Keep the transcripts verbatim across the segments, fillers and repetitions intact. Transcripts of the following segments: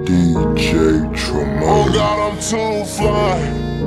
D J Tremont. Oh God, I'm too fly.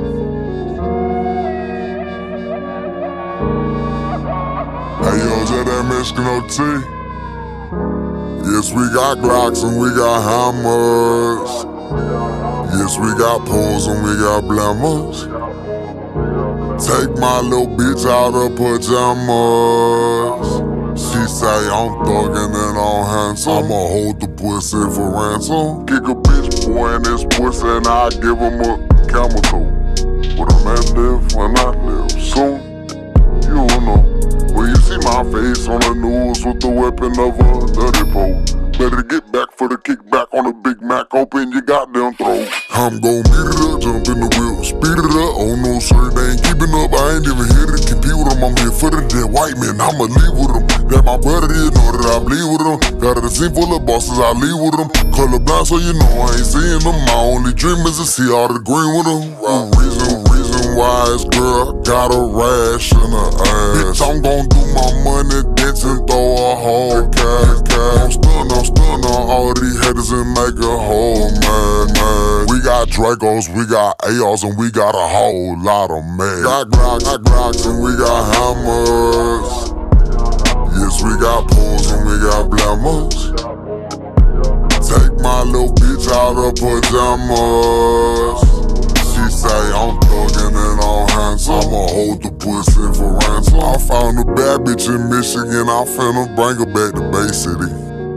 Hey yo, is that that Mexican O T? Yes, we got Glocks and we got hammers. Yes, we got poles and we got blammers. Take my little bitch out of pajamas. She say I'm thuggin' and I'm handsome. I'ma hold the pussy for ransom. Kick a bitch boy in this pussy and I give him a camel toe. When a man live, when I live soon, you know. When you see my face on the news with the weapon of a dirty pole, better get back for the kickback on the Big Mac. Open your goddamn throat. I'm gon' beat it up, jump in the wheel, speed it up. Oh no, sir, they ain't keeping up. I ain't even here to compete with them. I'm here for the dead white man. I'ma leave with them. That my brother did know that I bleed with them. Got a scene full of bosses, I leave with them. Colorblind, so you know I ain't seeing them. My only dream is to see all the green with them. The reason, reason why is girl got a rash in her ass. Bitch, I'm gon' do my money dance and throw a whole cash, cash. I'm stun, I'm stun on all these haters and make a whole man, man. We got Dracos, we got A Rs, and we got a whole lot of men. Got Glocks, got Glocks, and we got hammers. Yes, we got poles and we got blammers. Take my little bitch out of pajamas. She say I'm thuggin' and I'm handsome. I'ma hold the pussy for ransom. I found a bad bitch in Michigan, I finna bring her back to Bay City.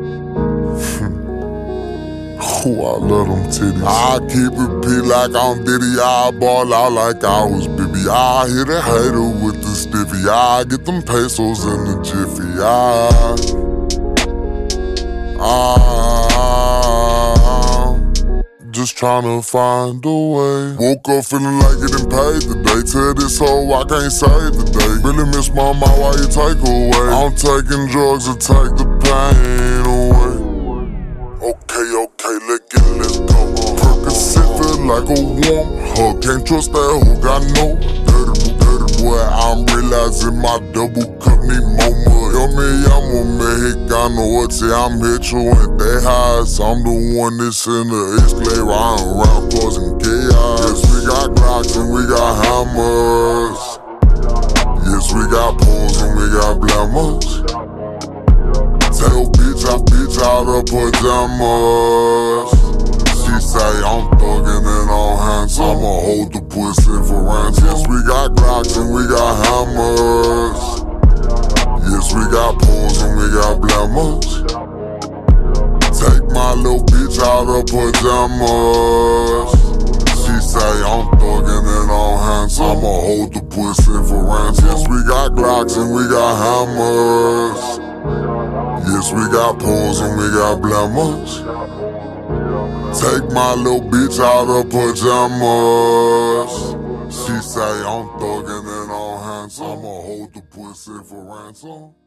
Ooh, I love them titties. I keep it P like I'm Diddy. I ball out like I was Bibby. I hit a hater with the stiffy. I get them pesos in the jiffy. I, I'm just tryna find a way. Woke up feeling like getting paid today. Tell this hoe I can't save today. Really miss my mom while you take away. I'm taking drugs to take the pain away. Okay, okay, let's get it, let's go. Percocet feel like a warm hug. Can't trust that hoe, got no dirty, dirty boy. I'm realizing my double cup need more mud. Yo me llamo mexicano, say I'm hecho and they high. So I'm the one that's in the Escalade riding around causing chaos. Yes, we got Glocks and we got hammers. Yes, we got poles and we got blammers. Tell bitch I bitch out of pajamas. She say I'm thuggin' and I'm handsome. I'ma hold the pussy for ransom. Yes, we got Glocks and we got hammers. Yes, we got poles and we got blammers. Take my little bitch out of pajamas. She say I'm thuggin' and I'm handsome. I'ma hold the pussy for ransom. Yes, we got Glocks and we got hammers. Yes, we got poles and we got blammers. Take my little bitch out of pajamas. She say I'm thuggin' and I'm handsome. I'ma hold the pussy for ransom.